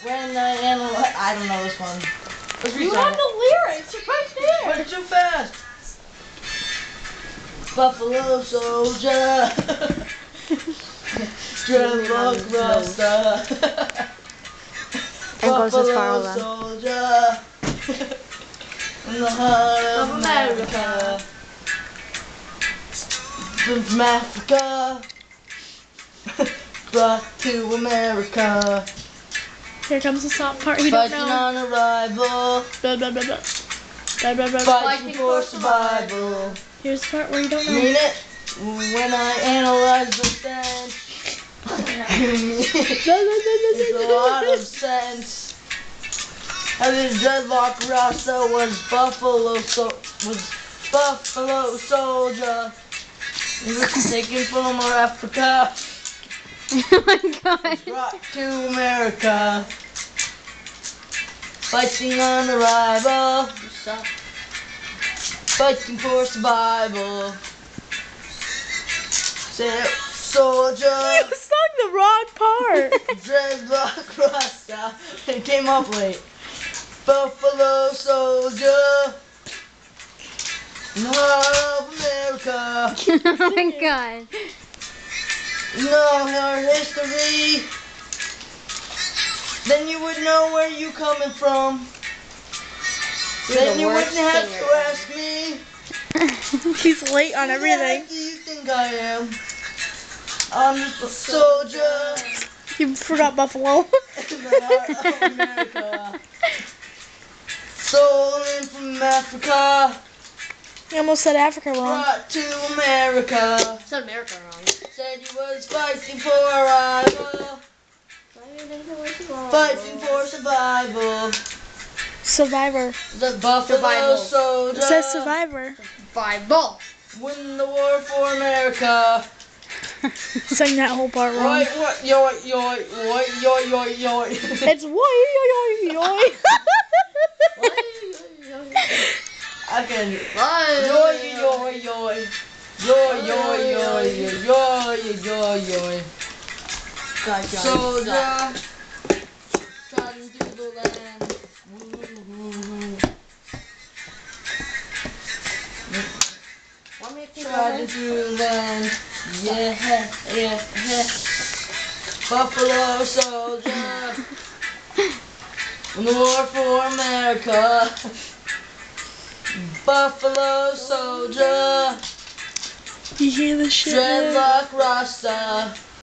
When I analyze, I don't know this one. Let's You restart have the lyrics right there. But too fast. Buffalo soldier, dreadlock rasta. Ankles is far Buffalo away. soldier, in the heart of America. From Africa, brought to America. Here comes the soft part you don't Fighting know. on arrival, Blah, blah, blah, blah. Blah, blah, blah, blah. fighting for survival. Here's the part where you don't know. Mean it when I analyze the stench. It's a lot of sense. And the dreadlock rasta was Buffalo soldier. He was taken from Africa, Oh my god. brought to America. Fighting on arrival, fighting for survival. Say, soldier, You sung the wrong part. dreadlock rasta. It came up late. Buffalo soldier, in the heart of America. Oh my god. You know our history, then you would know where you coming from. Then you wouldn't have to ask me. He's late on Who the everything. heck do you think I am? I'm just a soldier You forgot Buffalo. in the heart of America. Stolen from Africa, You almost said Africa wrong. brought to America. Said America wrong. Said he was fighting for arrival, fighting for survival. Survivor. The Buffalo Survival. soldier. It says Survivor. Bible. Win the war for America. Sang that whole part wrong. What? Yo, yo, yo, yo, yo, yo. It's yoy yoy yoy yoy. I can. Yo, Bye. yo, yo, yo, yo, yo, yo, yo, yo. Soldier, trotting through the land. Trotting through the land. Yeah, yeah, yeah. Buffalo soldier. In the war for America. Buffalo soldier. You hear this shit? man? Dreadlock rasta.